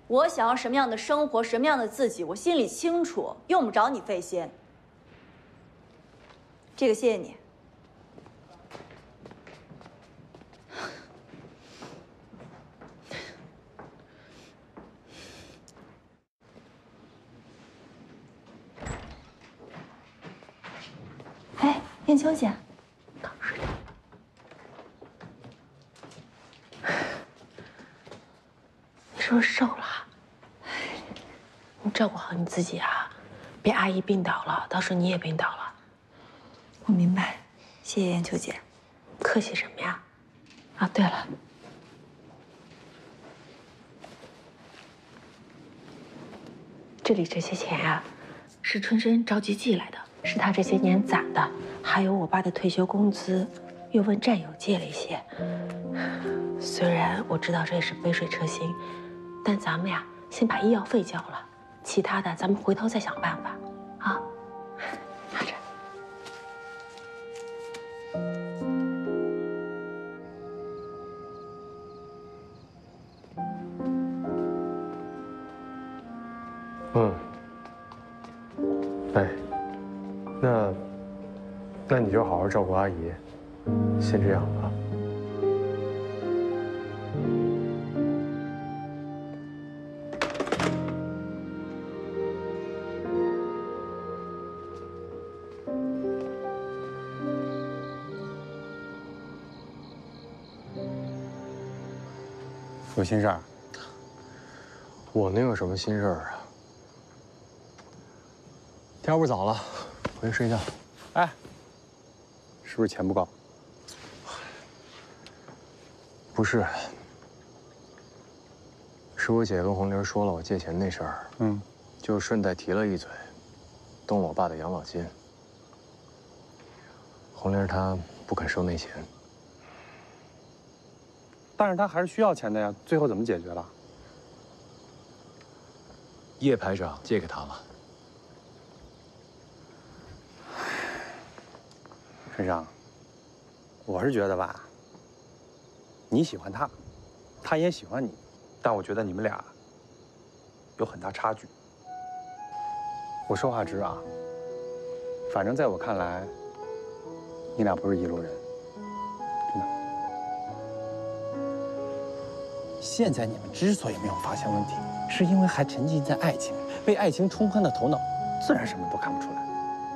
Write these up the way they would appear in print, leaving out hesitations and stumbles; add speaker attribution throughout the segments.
Speaker 1: 我想要什么样的生活，什么样的自己，我心里清楚，用不着你费心。这个谢谢你。哎，燕秋姐，刚睡着。
Speaker 2: 你是不是瘦了？你照顾好你自己啊，别阿姨病倒了，到时候你也病倒了。
Speaker 1: 我明白，谢谢燕秋姐。
Speaker 2: 客气什么呀？啊，对了，这里这些钱呀，是春生着急寄来的，是他这些年攒的，还有我爸的退休工资，又问战友借了一些。虽然我知道这是杯水车薪，但咱们呀，先把医药费交了，其他的咱们回头再想办法，啊？拿着。
Speaker 3: 哎，那你就好好照顾阿姨，先这样吧。
Speaker 4: 有心事儿？
Speaker 3: 我能有什么心事儿啊？天不早了，回去睡觉。
Speaker 4: 哎，是不是钱不够？
Speaker 3: 不是，是我姐跟红玲说了我借钱那事儿，就顺带提了一嘴，动了我爸的养老金。红玲她不肯收那钱。
Speaker 4: 但是他还是需要钱的呀，最后怎么解决了？
Speaker 3: 叶排长借给他了。
Speaker 4: 陈生，我是觉得吧，你喜欢他，他也喜欢你，但我觉得你们俩有很大差距。我说话直啊，反正在我看来，你俩不是一路人，真的。现在你们之所以没有发现问题，是因为还沉浸在爱情，被爱情冲昏了头脑，自然什么都看不出来。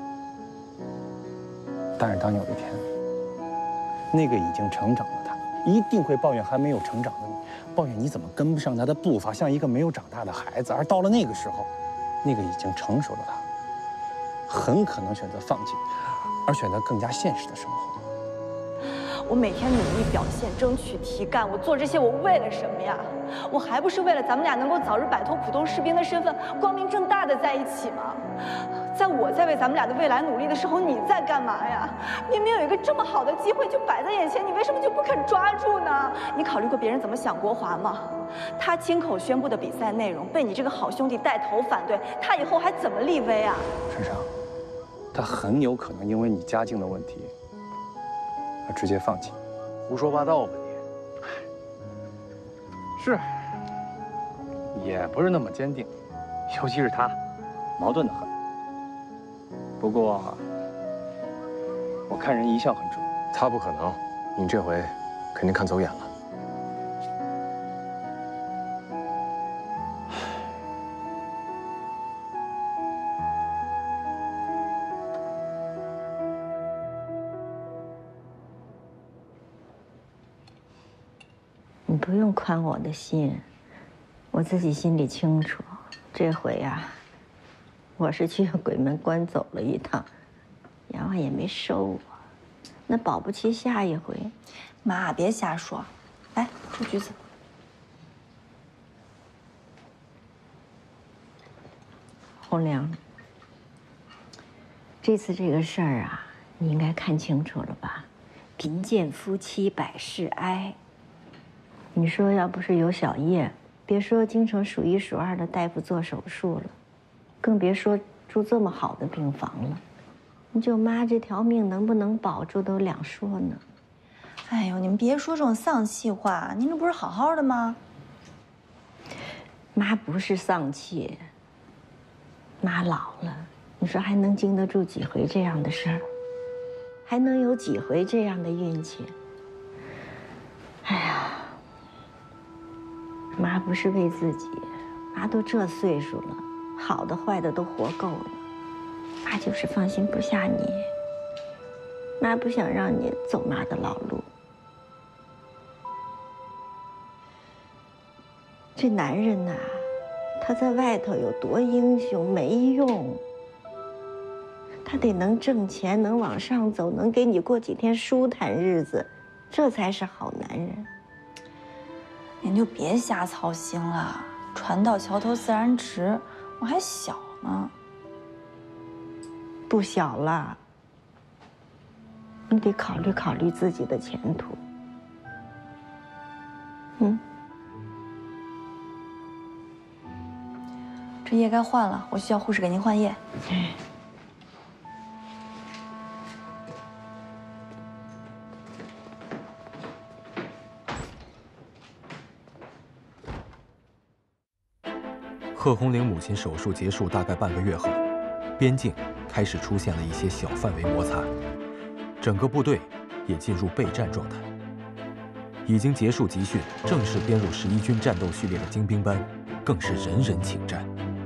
Speaker 4: 但是当有一天，那个已经成长的他，一定会抱怨还没有成长的你，抱怨你怎么跟不上他的步伐，像一个没有长大的孩子。而到了那个时候，那个已经成熟的他，很可能选择放弃，而选择更加现实的生活。
Speaker 1: 我每天努力表现，争取提干，我做这些我为了什么呀？我还不是为了咱们俩能够早日摆脱普通士兵的身份，光明正大的在一起吗？在我在为咱们俩的未来努力的时候，你在干嘛呀？明明有一个这么好的机会就摆在眼前，你为什么就不肯抓住呢？你考虑过别人怎么想国华吗？他亲口宣布的比赛内容被你这个好兄弟带头反对，他以后还怎么立威啊？
Speaker 4: 陈生，他很有可能因为你家境的问题而直接放弃。
Speaker 3: 胡说八道吧你！
Speaker 4: 是，也不是那么坚定，尤其是他，矛盾的很。不过，我看人一向很准。
Speaker 3: 他不可能，你这回肯定看走眼了。
Speaker 5: 你不用宽我的心，我自己心里清楚。这回呀，我是去鬼门关走了一趟，阎王也没收我，那保不齐下一回。
Speaker 1: 妈，别瞎说，来吃橘子。
Speaker 5: 红娘，这次这个事儿啊，你应该看清楚了吧？贫贱夫妻百事哀。你说要不是有小叶，别说京城数一数二的大夫做手术了，更别说住这么好的病房了。你舅妈这条命能不能保住都两说呢。
Speaker 1: 哎呦，你们别说这种丧气话，您这不是好好的吗？
Speaker 5: 妈不是丧气，妈老了，你说还能经得住几回这样的事儿？还能有几回这样的运气？哎呀，妈不是为自己，妈都这岁数了，好的坏的都活够了，妈就是放心不下你。妈不想让你走妈的老路。这男人呐，他在外头有多英雄没用，他得能挣钱，能往上走，能给你过几天舒坦日子，这才是好男人。
Speaker 1: 您就别瞎操心了，船到桥头自然直，我还小呢。
Speaker 5: 不小了，你得考虑考虑自己的前途。
Speaker 1: 这液该换了，我需要护士给您换液。
Speaker 6: 贺红玲母亲手术结束大概半个月后，边境开始出现了一些小范围摩擦，整个部队也进入备战状态。已经结束集训，正式编入11军战斗序列的精兵班，更是人人请战。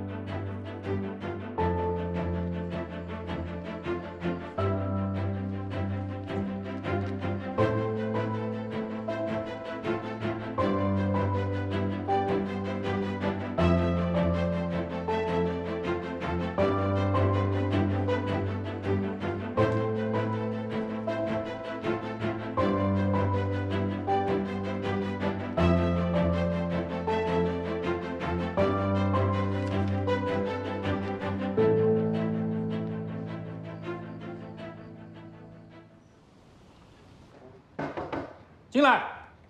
Speaker 7: 进来。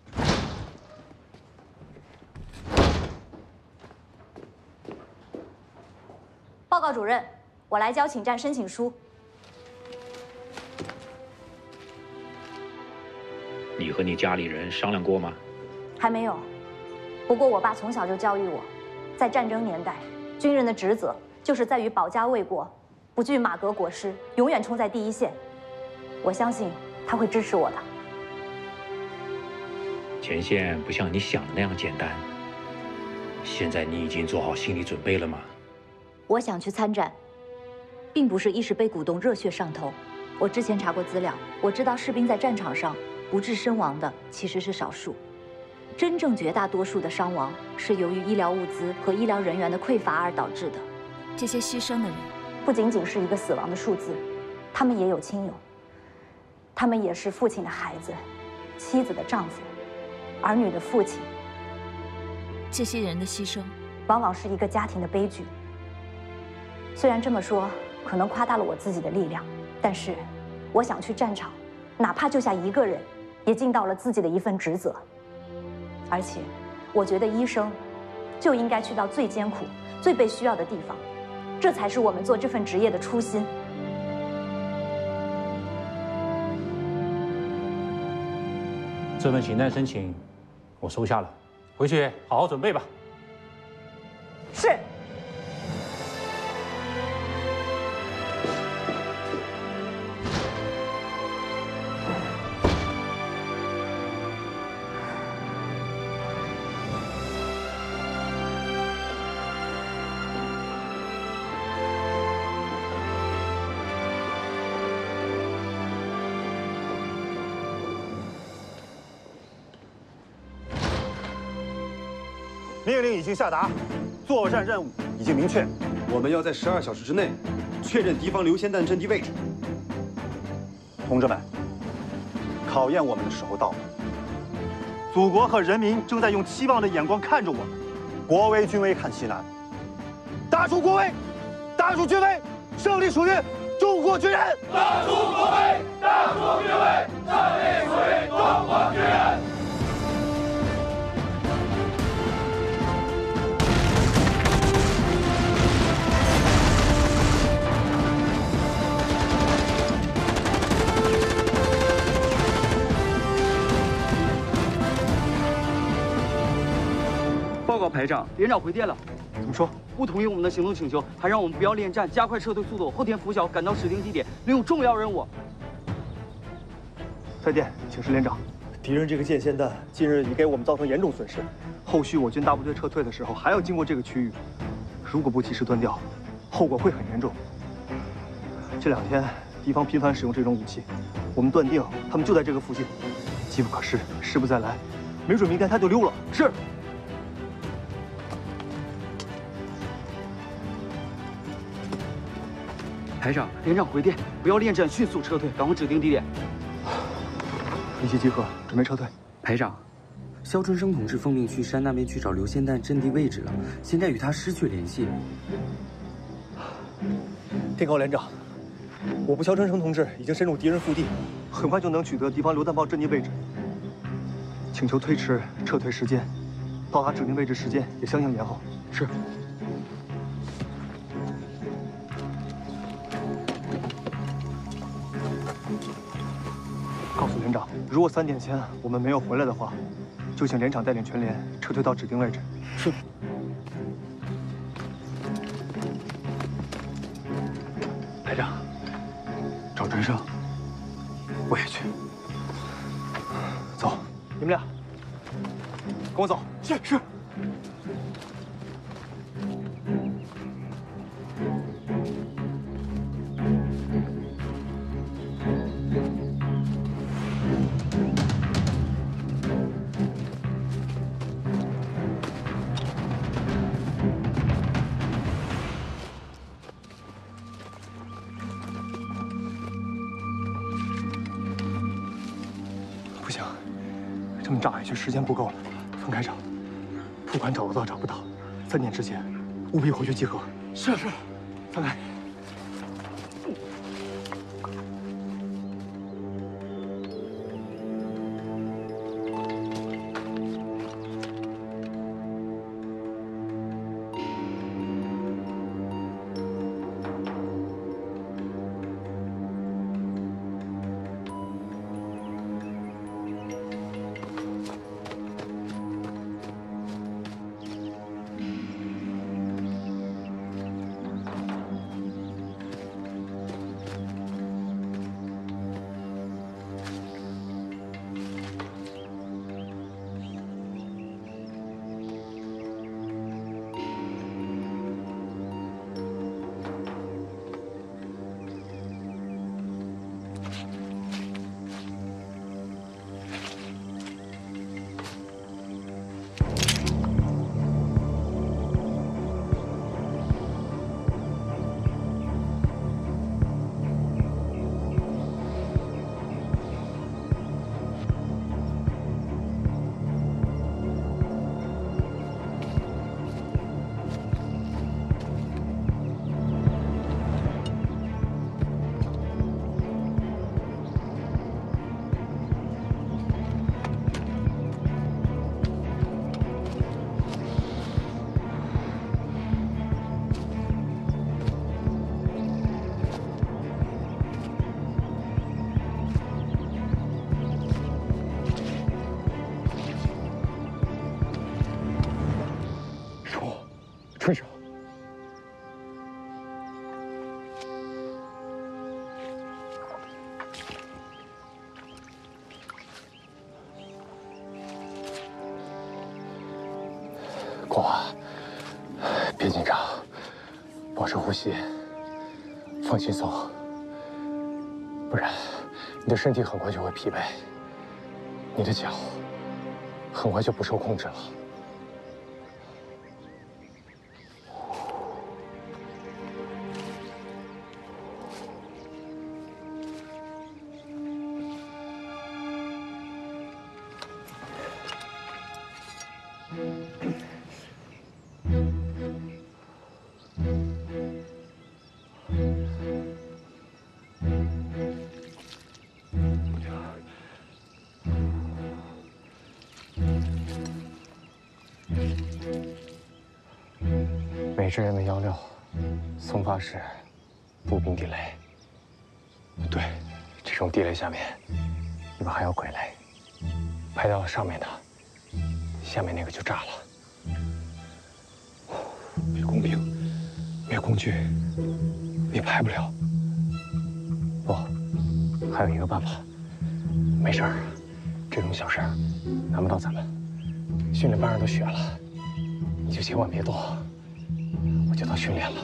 Speaker 8: 报告主任，我来交请战申请书。
Speaker 7: 你和你家里人商量过吗？
Speaker 8: 还没有。不过我爸从小就教育我，在战争年代，军人的职责就是在于保家卫国，不惧马革裹尸，永远冲在第一线。我相信他会支持我的。
Speaker 7: 前线不像你想的那样简单。现在你已经做好心理准备了吗？
Speaker 8: 我想去参战，并不是一时被鼓动热血上头。我之前查过资料，我知道士兵在战场上不治身亡的其实是少数，真正绝大多数的伤亡是由于医疗物资和医疗人员的匮乏而导致的。
Speaker 1: 这些牺牲的人，
Speaker 8: 不仅仅是一个死亡的数字，他们也有亲友，他们也是父亲的孩子，妻子的丈夫，儿女的父亲。
Speaker 1: 这些人的牺牲，
Speaker 8: 往往是一个家庭的悲剧。虽然这么说可能夸大了我自己的力量，但是我想去战场，哪怕救下一个人，也尽到了自己的一份职责。而且，我觉得医生就应该去到最艰苦、最被需要的地方，这才是我们做这份职业的初心。
Speaker 7: 这份请战申请，我收下了，回去好好准备吧。
Speaker 8: 是。
Speaker 9: 命令已经下达，作战任务已经明确，
Speaker 10: 我们要在12小时之内确认敌方榴仙弹阵地位置。
Speaker 9: 同志们，考验我们的时候到了。祖国和人民正在用期望的眼光看着我们，国威军威看西南，打出国威，打出军威，胜利属于中国军人。
Speaker 11: 打出国威，打出军威，胜利属于中国军人。
Speaker 10: 报
Speaker 12: 报告排长，连长回电了。
Speaker 9: 怎么说？
Speaker 12: 不同意我们的行动请求，还让我们不要恋战，加快撤退速度，后天拂晓赶到指定地点，领有重要任务。
Speaker 9: 再电，请示连长，敌人这个舰霰弹近日已给我们造成严重损失，后续我军大部队撤退的时候还要经过这个区域，如果不及时断掉，后果会很严重。这2天敌方频繁使用这种武器，我们断定他们就在这个附近，机不可失，时不再来，没准明天他就溜了。是。
Speaker 12: 排长，连长回电，不要恋战，迅速撤退，赶往指定地点。
Speaker 9: 一切集合，准备撤退。
Speaker 12: 排长，肖春生同志奉命去山那边去找流线弹阵地位置了，现在与他失去联系。
Speaker 9: 天高连长，我部肖春生同志已经深入敌人腹地，很快就能取得敌方榴弹炮阵地位置。请求推迟撤退时间，到达指定位置时间也相应延后。是。告诉连长，如果3点前我们没有回来的话，就请连长带领全连撤退到指定位置。是。排长，找春生，我也去。走，你们俩跟我走。是。不行，这么炸下去时间不够了，分开找。不管找得到找不到，3点之前务必回去集合。是。分开。春生，国华，别紧张，保持呼吸，放轻松，不然你的身体很快就会疲惫，你的脚很快就不受控制了。美支人的16，松发市步兵地雷。对，这种地雷下面一般还有傀儡，拍到了上面的，下面那个就炸了。
Speaker 4: 越公平，越工具，你拍不了。不，还有一个办法。没事儿，这种小事儿难不到咱们。训练班上都学了，你就千万别动，我就当训练了。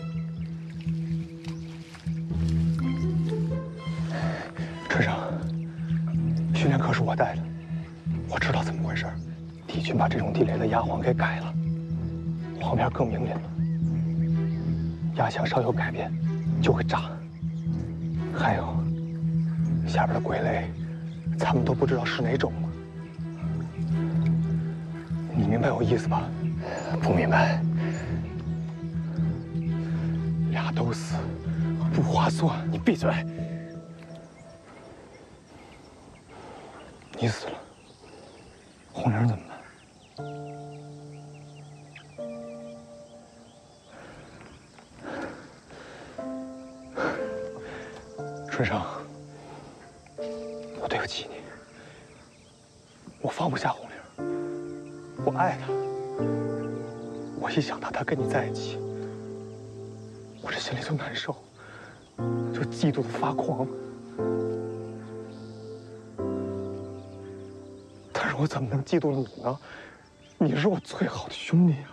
Speaker 4: 春生，训练课是我带的，我知道怎么回事。敌军把这种地雷的压黄给改了，黄片更明显了，压强稍有改变就会炸。还有下边的鬼雷，咱们都不知道是哪种吗？你明白我意思吧？不明白。俩都死，不划算。你闭嘴！你死了，红玲怎么办？春生，我对不起你，我放不下红玲。我爱她，我一想到她跟你在一起，我这心里就难受，就嫉妒的发狂。但是我怎么能嫉妒你呢？你是我最好的兄弟啊！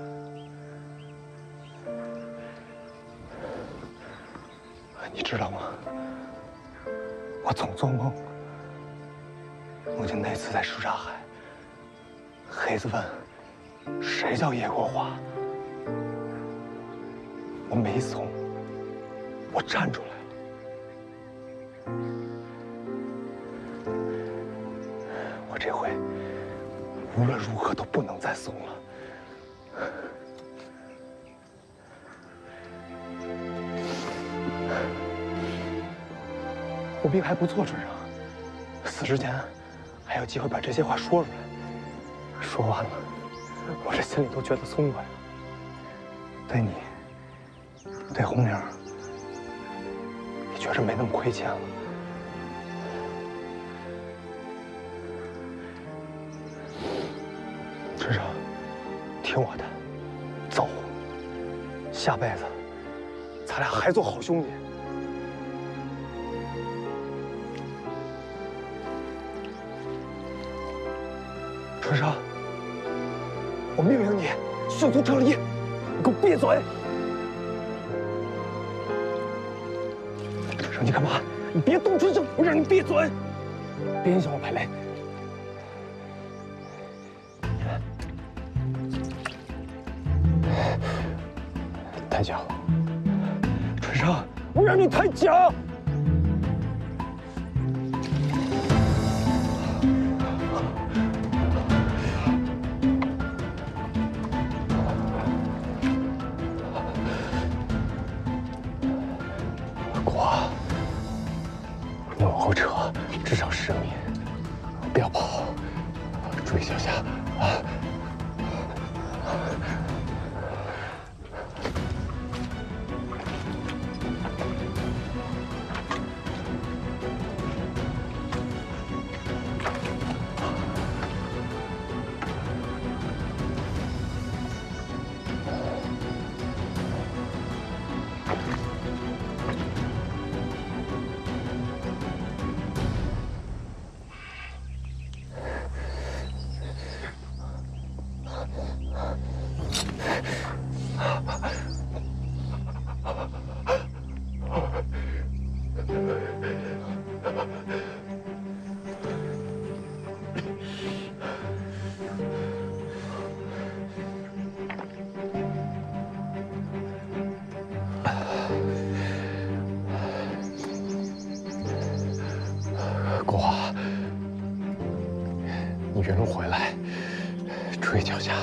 Speaker 4: 你知道吗？我总做梦，梦见那次在什刹海。黑子问：“谁叫叶国华？”我没怂，我站出来了。我这回无论如何都不能再怂了。我病还不错，春生，死之前还有机会把这些话说出来。说完了，我这心里都觉得松快了。对你，对红玲，也觉着没那么亏欠了。春生，听我的，走。下辈子，咱俩还做好兄弟。春生。我命令你迅速撤离！你给我闭嘴！春生，你干嘛？你别动春生！我让你闭嘴！别影响我排雷！抬脚！春生，我让你抬脚！至少10米，不要跑，注意脚下啊！国华，你原路回来，注意脚下。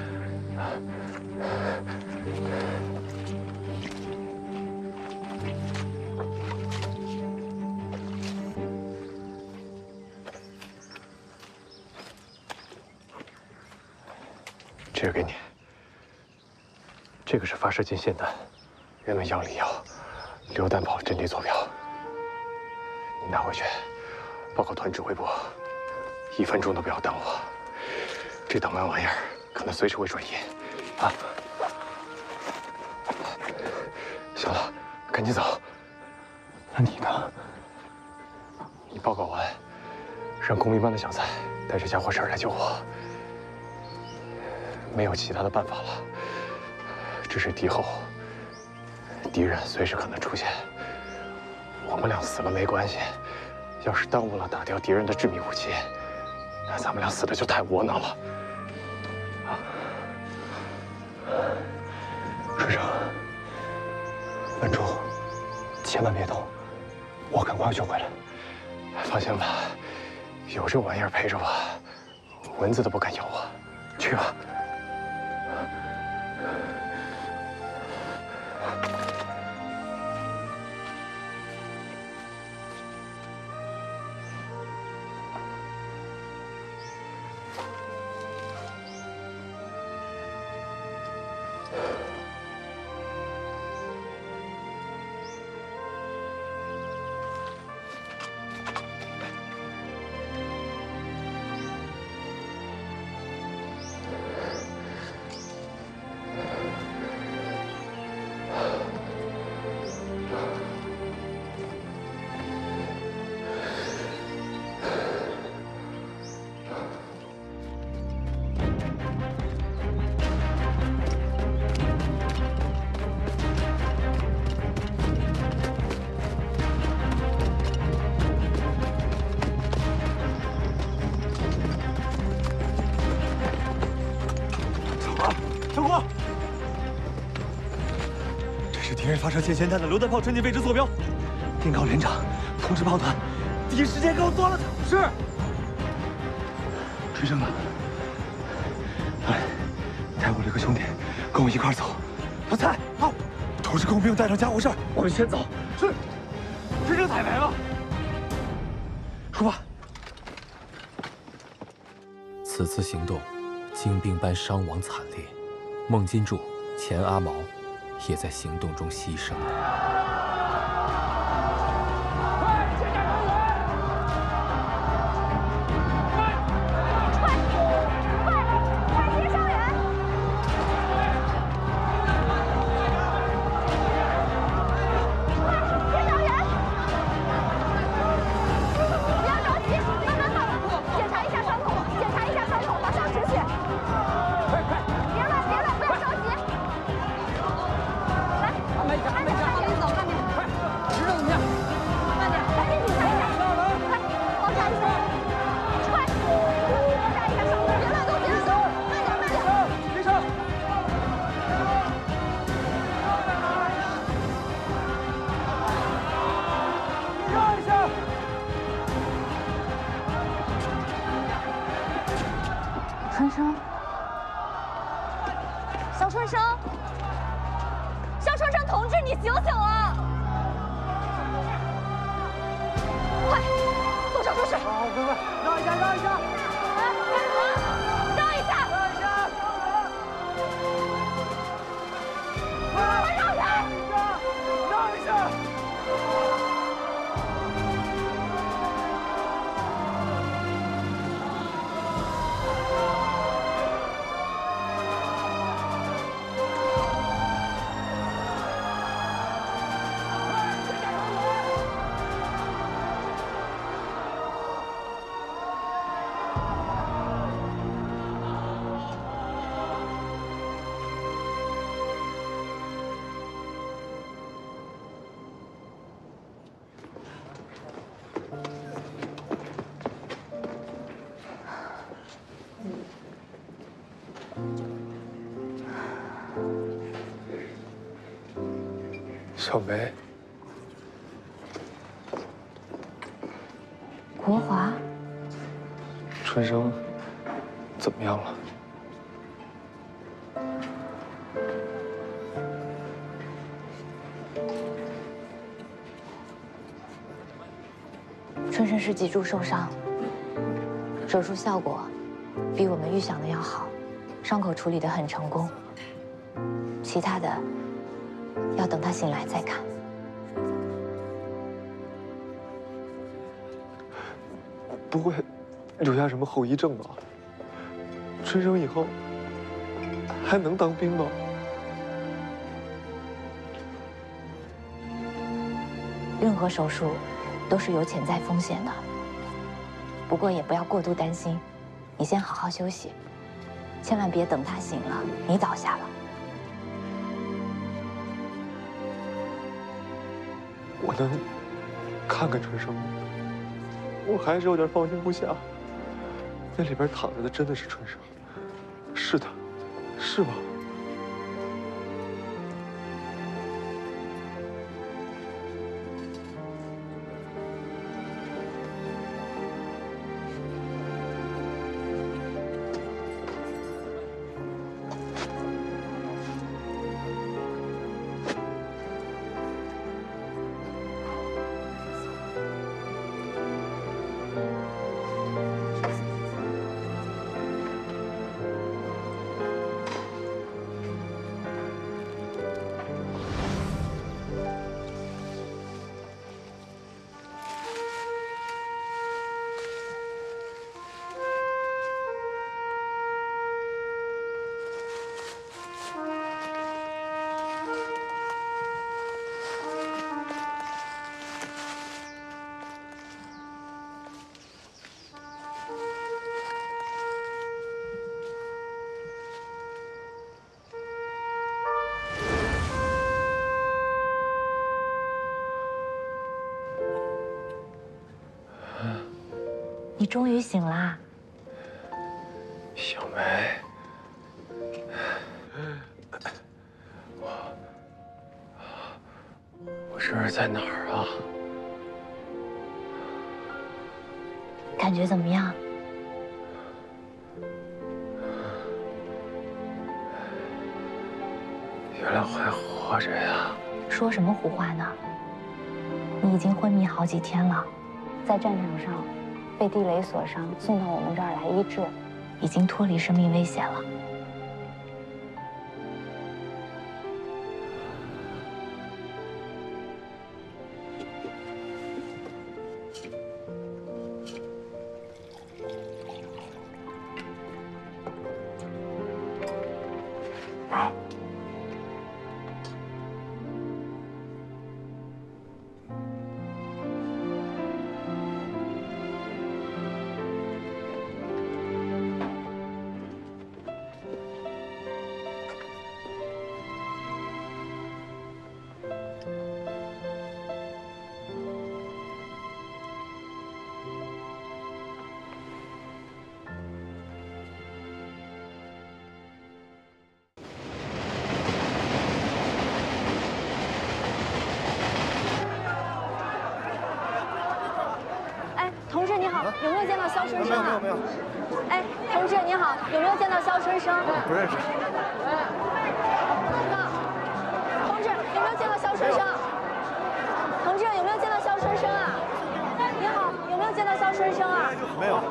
Speaker 4: 这个给你，这个是发射进线弹，原本药里药，榴弹炮阵地坐标。你拿回去，报告团指挥部，1分钟都不要耽误。这档案玩意儿可能随时会转移，啊！
Speaker 3: 赶紧走。
Speaker 9: 那你呢？
Speaker 3: 你报告完，让工兵班的小蔡带着家伙事儿来救我。没有其他的办法了，这是敌后，敌人随时可能出现。我们俩死了没关系，要是耽误了打掉敌人的致命武器，那咱们俩死的就太窝囊了。啊，
Speaker 9: 水生，稳住，千万别动，我很快就回来。
Speaker 3: 放心吧，有这玩意儿陪着我，蚊子都不敢咬我。去吧。
Speaker 9: 敌人发射霰弹的榴弹炮阵地位置坐标，电告连长通知炮团，第一时间给我做了。是。追上了。来，带我这个兄弟跟我一块走。老蔡，好，通知工兵带上家伙事儿，我们先走。是。追上彩排了。出发。
Speaker 6: 此次行动，精兵班伤亡惨烈，孟金柱、钱阿毛也在行动中牺牲了。
Speaker 8: 春生，小春生，小春生同志，你醒醒啊！快，动手出去！
Speaker 9: 好，快快，让一下，让一下！
Speaker 8: 哎，干什么？让一下！
Speaker 9: 让一下！
Speaker 8: 快让开！
Speaker 9: 让一下！
Speaker 3: 小梅，
Speaker 8: 国华，
Speaker 3: 春生怎么样了？
Speaker 8: 春生是脊柱受伤，手术效果比我们预想的要好，伤口处理得很成功。其他的要等他醒来再看。
Speaker 3: 不会留下什么后遗症吧？春生以后还能当兵吗？
Speaker 8: 任何手术都是有潜在风险的。不过也不要过度担心，你先好好休息，千万别等他醒了你倒下了。
Speaker 3: 我能看看春生吗？我还是有点放心不下。那里边躺着的真的是春生，是他，是吗？
Speaker 8: 你终于醒啦，
Speaker 3: 小梅，我这是在哪儿啊？
Speaker 8: 感觉怎么样？
Speaker 3: 原来我还活着呀！
Speaker 8: 说什么胡话呢？你已经昏迷好几天了，在战场上被地雷所伤，送到我们这儿来医治，已经脱离生命危险了。来。同志你好，有没有见到肖春生啊？
Speaker 9: 没有。
Speaker 8: 哎，同志你好，有没有见到肖春生？
Speaker 3: 不认识。
Speaker 8: 同志有没有见到肖春生？同志有没有见到肖春生啊？你好，有没有见到肖春生啊？
Speaker 9: 没有。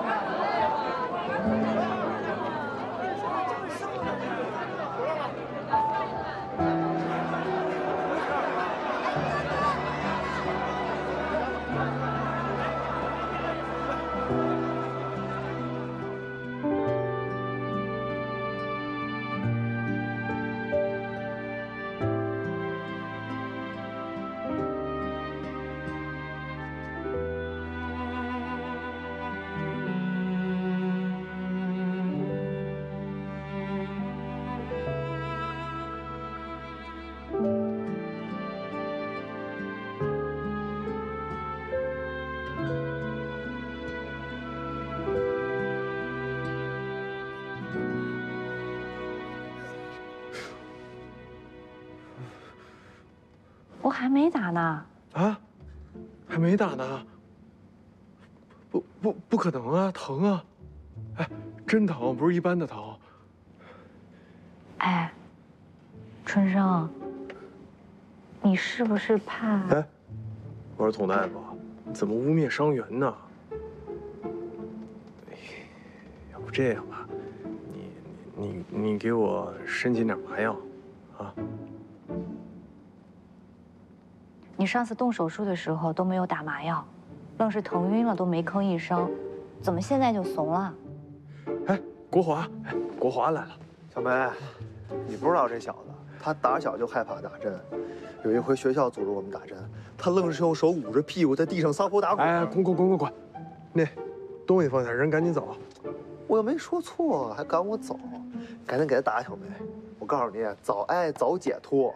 Speaker 8: 我还没打呢。
Speaker 3: 啊，还没打呢。不可能啊，疼啊！哎，真疼，不是一般的疼。
Speaker 8: 哎，春生，你是不是怕？
Speaker 3: 哎，我说佟大夫，怎么污蔑伤员呢？要不这样吧，你给我申请点麻药，啊？
Speaker 8: 你上次动手术的时候都没有打麻药，愣是疼晕了都没吭一声，怎么现在就怂了？
Speaker 3: 哎，国华，国华来了。
Speaker 9: 小梅，你不知道这小子
Speaker 13: 他打小就害怕打针。有一回学校组织我们打针，他愣是用手捂着屁股在地上撒泼打滚。
Speaker 3: 哎，滚！那东西放下，人赶紧走。
Speaker 13: 我又没说错，还赶我走，赶紧给他打小梅。我告诉你，早挨早解脱。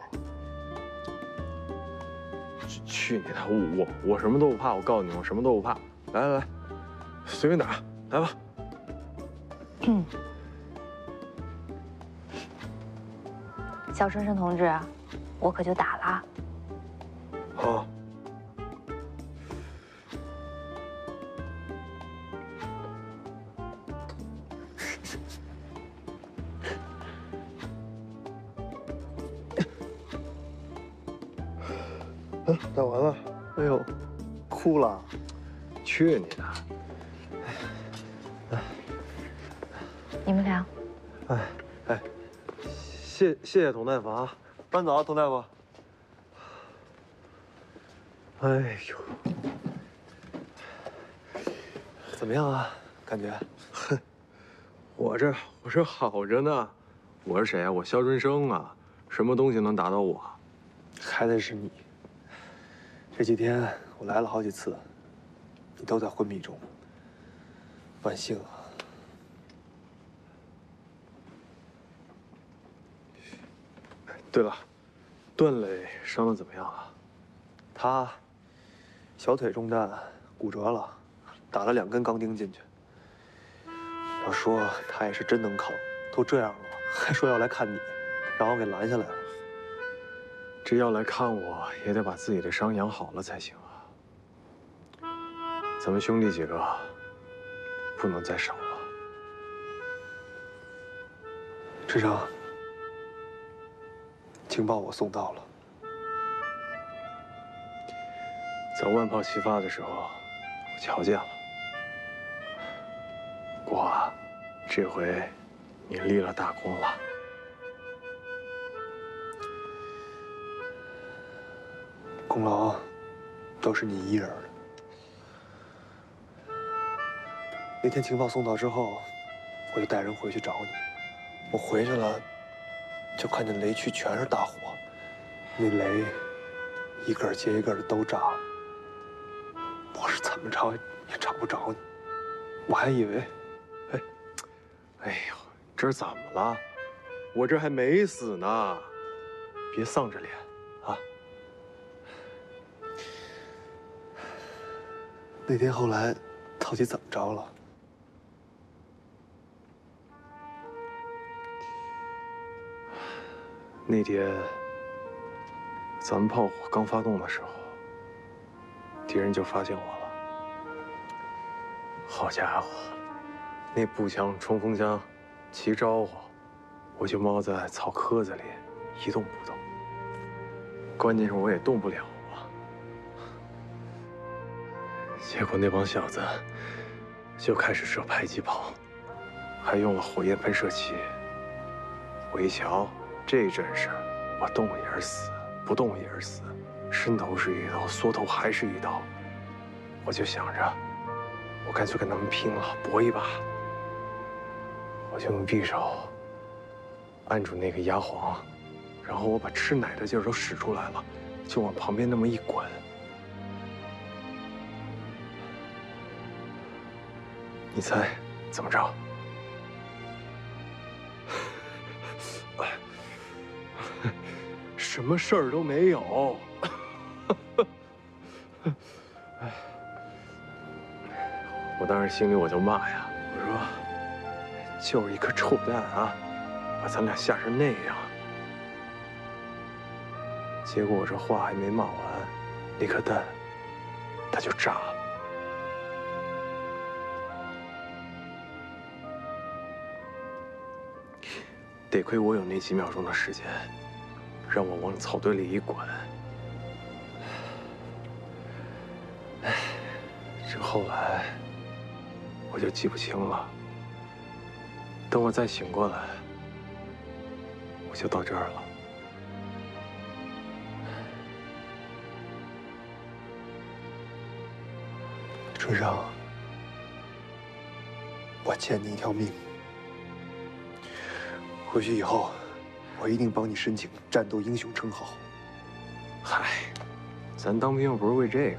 Speaker 3: 去你的！我什么都不怕，我告诉你，我什么都不怕。来，随便打，来吧。
Speaker 8: 肖春生同志，我可就打了。
Speaker 3: 好。打完了。
Speaker 13: 哎呦，哭了。
Speaker 3: 去你的！
Speaker 8: 你们俩。
Speaker 3: 哎，谢谢佟大夫啊，
Speaker 13: 慢走啊，佟大夫。
Speaker 3: 哎呦，
Speaker 13: 怎么样啊？感觉？
Speaker 3: 哼，我这好着呢。我是谁啊？我肖春生啊，什么东西能打倒我？
Speaker 13: 还得是你。这几天我来了好几次，你都在昏迷中。万幸啊！
Speaker 3: 对了，段磊伤得怎么样了？
Speaker 13: 他小腿中弹，骨折了，打了2根钢钉进去。要说他也是真能扛，都这样了，还说要来看你，让我给拦下来了。
Speaker 3: 这要来看我，也得把自己的伤养好了才行啊。咱们兄弟几个不能再少了。
Speaker 13: 师长，情报我送到了。
Speaker 3: 在万炮齐发的时候，我瞧见了。国华，这回你立了大功了。
Speaker 13: 功劳都是你一人的。那天情报送到之后，我就带人回去找你。我回去了，就看见雷区全是大火，那雷一个接一个的都炸了。我是怎么找也找不着你，我还以为，
Speaker 3: 哎呦，这怎么了？我这还没死呢，别丧着脸啊！
Speaker 13: 那天后来到底怎么着了？
Speaker 3: 那天咱们炮火刚发动的时候，敌人就发现我了。好家伙，那步枪、冲锋枪齐招呼，我就猫在草窠子里一动不动。关键是我也动不了啊。结果那帮小子就开始射迫击炮，还用了火焰喷射器。我一瞧，这阵势，我动也是死，不动也是死，伸头是一刀，缩头还是一刀。我就想着，我干脆跟他们拼了，搏一把。我就用匕首按住那个压簧，然后我把吃奶的劲儿都使出来了，就往旁边那么一滚。你猜怎么着？什么事儿都没有。我当时心里我就骂呀，我说，就是一颗臭蛋啊，把咱俩吓成那样。结果我这话还没骂完，那颗蛋，它就炸了。得亏我有那几秒钟的时间，让我往草堆里一滚。这后来我就记不清了。等我再醒过来，我就到这儿了。
Speaker 13: 春生，我欠你一条命。回去以后， 我一定帮你申请战斗英雄称号。
Speaker 3: 嗨，咱当兵又不是为这个。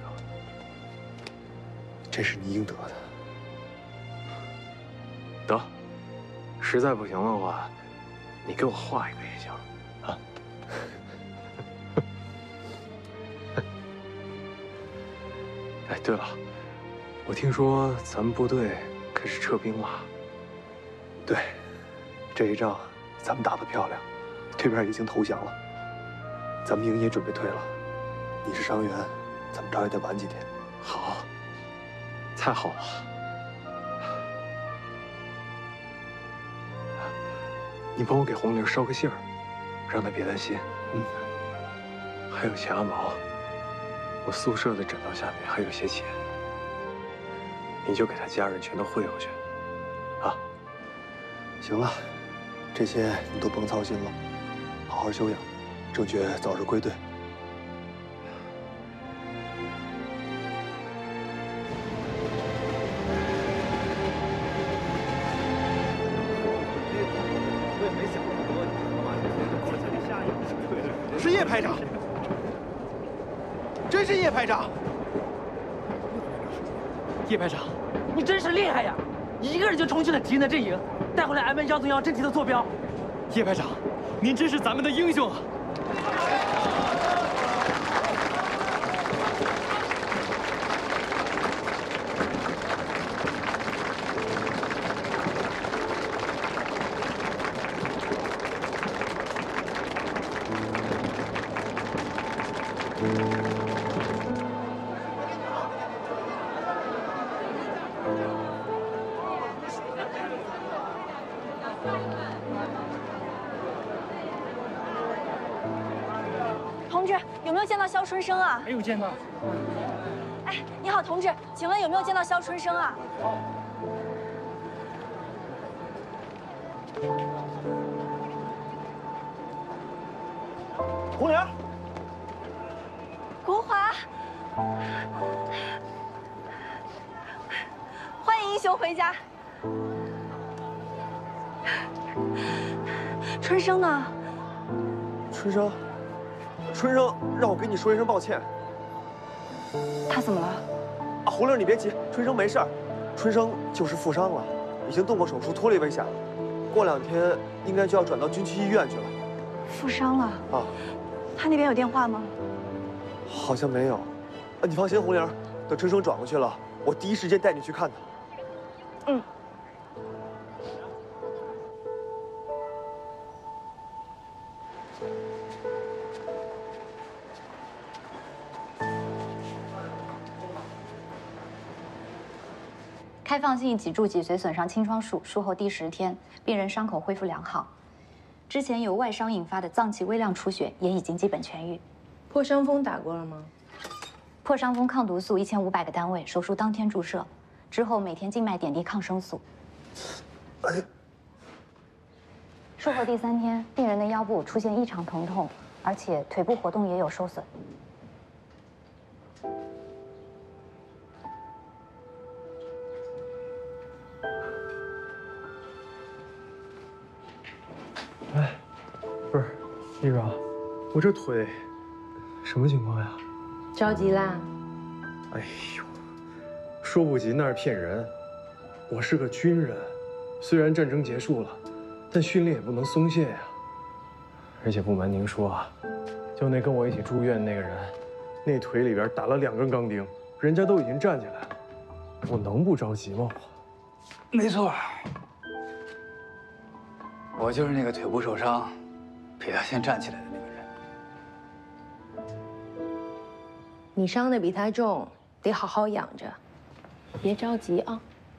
Speaker 13: 这是你应得的。
Speaker 3: 得，实在不行的话，你给我画一个也行，啊。哎，对了，我听说咱们部队开始撤兵了。
Speaker 13: 对，这一仗咱们打得漂亮，这边已经投降了，咱们营也准备退了。你是伤员，咱们这儿也得晚几天。
Speaker 3: 好，太好了。你帮我给红玲捎个信儿，让她别担心。嗯。还有钱阿毛，我宿舍的枕头下面还有些钱，你就给他家人全都汇回去，啊。
Speaker 13: 行了，这些你都甭操心了，好好休养，争取早日归队。
Speaker 14: 是叶排长，真是叶排长！
Speaker 15: 叶排长，你真是厉害呀！一个人就冲进了敌人的阵营，带回来 M101阵地的坐标。
Speaker 14: 叶排长，您真是咱们的英雄啊！
Speaker 1: 同志，有没有见到肖春生啊？
Speaker 14: 没有见到。
Speaker 1: 哎，你好，同志，请问有没有见到肖春生啊？
Speaker 14: 红玲，
Speaker 1: 国华，欢迎英雄回家。春生呢？
Speaker 13: 春生，春生，让我跟你说一声抱歉。
Speaker 1: 他怎么了？
Speaker 13: 啊，红玲，你别急，春生没事儿。春生就是负伤了，已经动过手术，脱离危险了。过2天应该就要转到军区医院去了。
Speaker 1: 负伤了？
Speaker 13: 啊。
Speaker 1: 他那边有电话吗？
Speaker 13: 好像没有。你放心，红玲，等春生转过去了，我第一时间带你去看他。
Speaker 1: 嗯。
Speaker 8: 开放性脊柱脊髓损伤清创术术后第10天，病人伤口恢复良好。之前由外伤引发的脏器微量出血也已经基本痊愈。
Speaker 2: 破伤风打过了吗？
Speaker 8: 破伤风抗毒素1500个单位，手术当天注射，之后每天静脉点滴抗生素。术后第3天，病人的腰部出现异常疼痛，而且腿部活动也有受损。
Speaker 3: 哎，不是，那个，我这腿什么情况呀？
Speaker 2: 着急啦？
Speaker 3: 哎呦，说不急那是骗人。我是个军人，虽然战争结束了，但训练也不能松懈呀。而且不瞒您说啊，就那跟我一起住院那个人，那腿里边打了2根钢钉，人家都已经站起来了，我能不着急吗？
Speaker 16: 没错。我就是那个腿部受伤，比他先站起来的那个人。
Speaker 2: 你伤的比他重，得好好养着，别着急啊。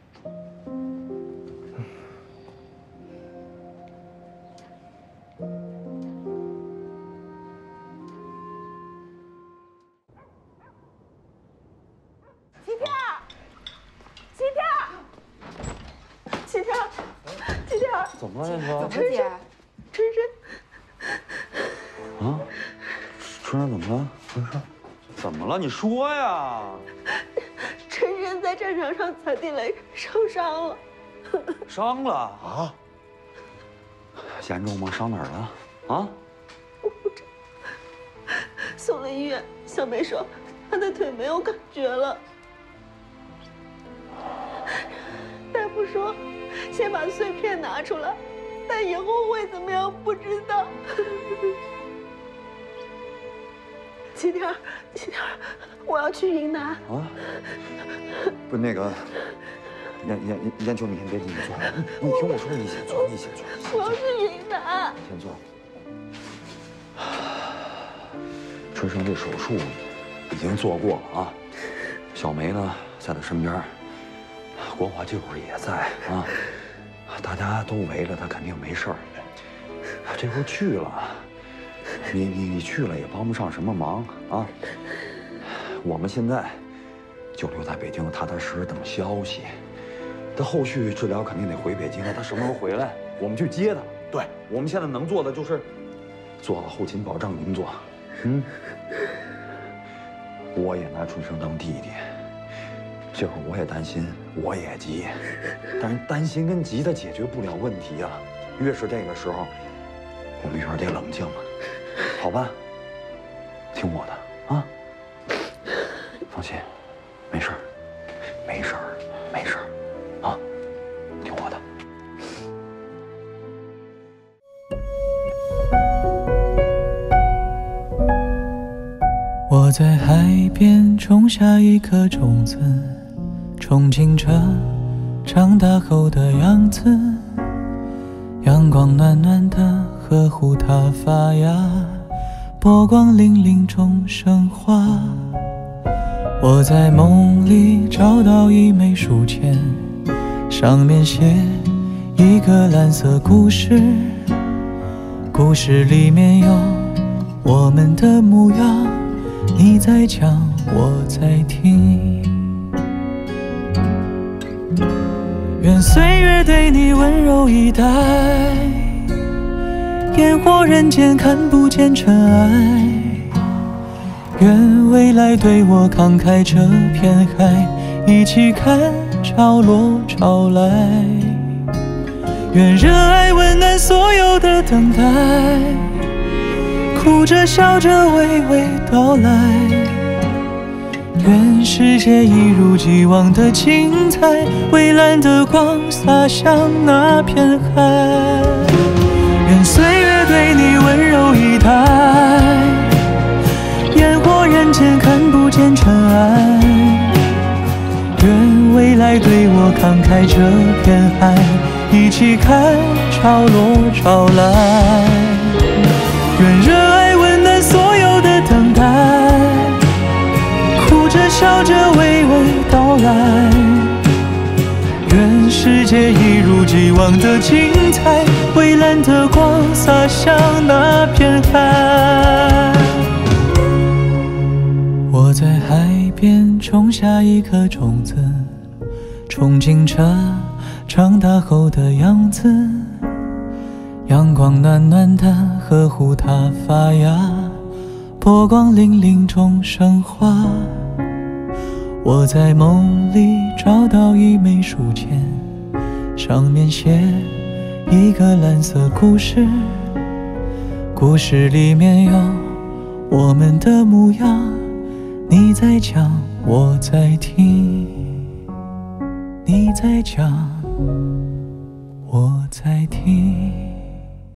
Speaker 10: 怎么了，燕哥？
Speaker 2: 怎么姐？
Speaker 10: 春生。啊？春生怎么了？春生，怎么了？你说呀！
Speaker 2: 春生在战场上踩地雷受伤了。
Speaker 10: 伤了啊？严重吗？伤哪儿了？ 啊？
Speaker 2: 我不知道。送了医院，小梅说她的腿没有感觉了。大夫说，先把碎片拿出来，但以后会怎么样不知道。齐天儿，我要去云南。
Speaker 10: 啊？不，那个，燕秋，你先别急，你坐。你听我说，你先坐，你先坐。
Speaker 2: 我要去云南。
Speaker 10: 先坐。春生这手术已经做过了啊，小梅呢在他身边，国华这会儿也在啊，大家都围着他，肯定没事儿。这会儿去了。你去了也帮不上什么忙啊！我们现在就留在北京，踏踏实实等消息。他后续治疗肯定得回北京了，他什么时候回来，我们去接他。对，我们现在能做的就是做好后勤保障工作。我也拿春生当弟弟，这会儿我也担心，我也急，但是担心跟急他解决不了问题啊。越是这个时候，我们越是得冷静了。好吧，听我的啊，放心，没事儿，没事儿，没事儿，啊，听我的。
Speaker 17: 我在海边种下一颗种子，憧憬着长大后的样子，阳光暖暖的呵护它发芽，波光粼粼中升华。我在梦里找到一枚书签，上面写一个蓝色故事，故事里面有我们的模样，你在讲，我在听。愿岁月对你温柔以待，烟火人间看不见尘埃，愿未来对我慷慨这片海，一起看潮落潮来，愿热爱温暖所有的等待，哭着笑着娓娓道来，愿世界一如既往的精彩，蔚蓝的光洒向那片海，愿岁月对你温柔以待，烟火人间看不见尘埃，愿未来对我慷慨这片海，一起看潮落潮来，愿热爱温暖所有的等待，哭着笑着娓娓道来，愿世界一如既往的精彩，蔚蓝的光洒向那片海。我在海边种下一颗种子，憧憬着长大后的样子，阳光暖暖的呵护它发芽，波光粼粼中升华。我在梦里找到一枚书签，上面写一个蓝色故事，故事里面有我们的模样，你在讲，我在听，你在讲，我在听。